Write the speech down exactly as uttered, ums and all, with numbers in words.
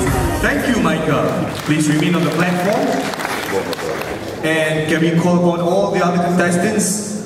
Thank you, Micah. Please remain on the platform. And can we call upon all the other contestants